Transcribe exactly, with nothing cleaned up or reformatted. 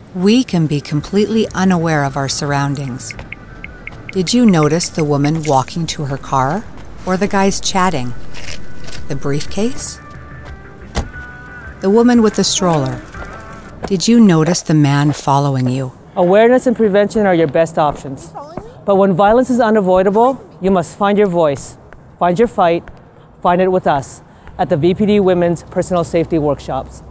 We can be completely unaware of our surroundings. Did you notice the woman walking to her car, or the guys chatting? The briefcase? The woman with the stroller? Did you notice the man following you? Awareness and prevention are your best options. But when violence is unavoidable, you must find your voice, find your fight, find it with us at the V P D Women's Personal Safety Workshops.